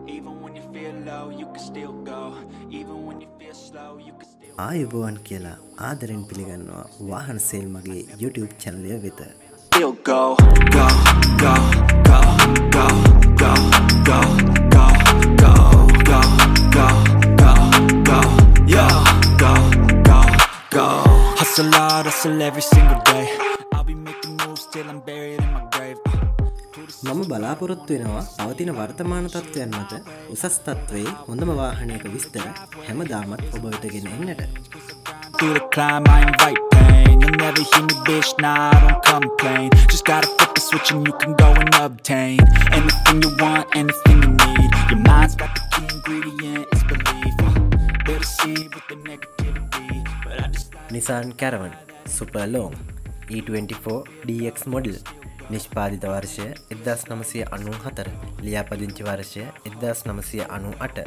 Even when you feel low, you can still go. Even when you feel slow, you can still ආයුබෝවන් කියලා ආදරෙන් පිළිගන්නවා වාහන sale මගේ YouTube channel එක වෙත. still go, go, go, go, go, go, go, go, go, go, go, go, go, yeah, go, go, go. Hustle hard, hustle every single day. I'll be making moves till I'm buried in my grave. මම බලාපොරොත්තු වෙනවා පවතින වර්තමාන තත්ත්වයන් මත උසස් තත්ත්වයේ හොඳම වාහනයක විස්තර හැමදාමත් ඔබ වෙත ගෙන එන්නට. Through the climb, I invite pain. You'll never hear me, bitch, nah, I don't complain. Just gotta flip the switch and you can go and obtain anything you want, anything you need. Your mind's got the key ingredient, it's belief. Better see with the negativity, but I just Nissan caravan super long E24 DX model. නිෂ්පාදිත වර්ෂය 1994, ලියාපදිංචි වර්ෂය 1998.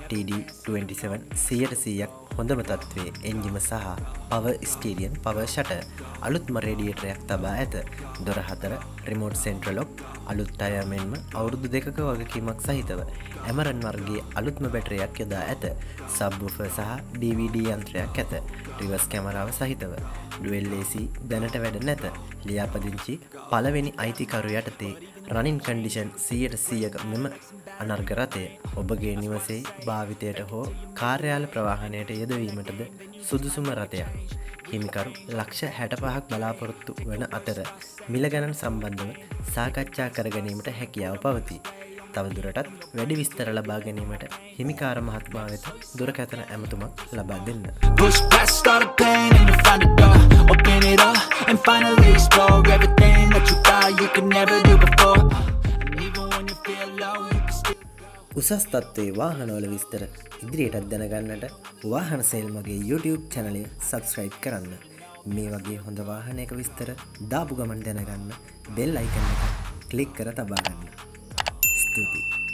TD27 100% හොඳම තත්ත්වයේ එන්ජිම සහ power ස්ටීරියන් power shutter, අලුත්ම රේඩියේටරයක් තබා ඇත. දොර 4 remote central lock, අලුත් ටයර් මෙන්ම අවුරුදු 2ක වගකීමක් සහිතව ඇමරන් වර්ගයේ අලුත්ම බැටරියක් යොදා ඇත. සබ්වූෆර් සහ DVD යන්ත්‍රයක් ඇත. රිවර්ස් කැමරාව සහිතව. ඩුවෙල් AC දැනට වැඩ නැත. ලියාපදිංචි පළවෙනි අයිතිකරු යටතේ රනින් කන්ඩිෂන් 100%ක මෙම අනර්ග රථය ඔබගේ නිවසේ භාවිතයට හෝ කාර්යාල ප්‍රවාහනයට යෙදවීමටද සුදුසුම රථයක්. හිමිකරු ලක්ෂ 65ක් බලාපොරොත්තු වන අතර මිල ගණන් සම්බන්ධව සාකච්ඡා කර ගැනීමට හැකියාව පවතී. තවදුරටත් වැඩි විස්තර ලබා ගැනීමට හිමිකාර මහත්මයා වෙත දුරකථන ඇමතුමක් ලබා දෙන්න. push past all the pain and you find a door. Open it up and finally explore everything that you thought you could never do before. And even when you feel low, you can still උසස් තත්ත්වයේ වාහනවල විස්තර ඉදිරියටත් දැනගන්නට වාහන sale මගේ YouTube channel එක subscribe කරන්න. මේ වගේ හොඳ වාහනයක විස්තර දාපු ගමන් දැනගන්න bell icon එක click කර තබා ගන්න. ස්තුතියි.